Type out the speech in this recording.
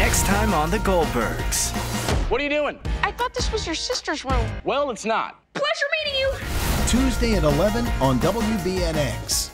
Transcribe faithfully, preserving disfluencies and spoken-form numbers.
Next time on the Goldbergs. What are you doing? I thought this was your sister's room. Well, it's not. Pleasure meeting you. Tuesday at eleven on W B N X.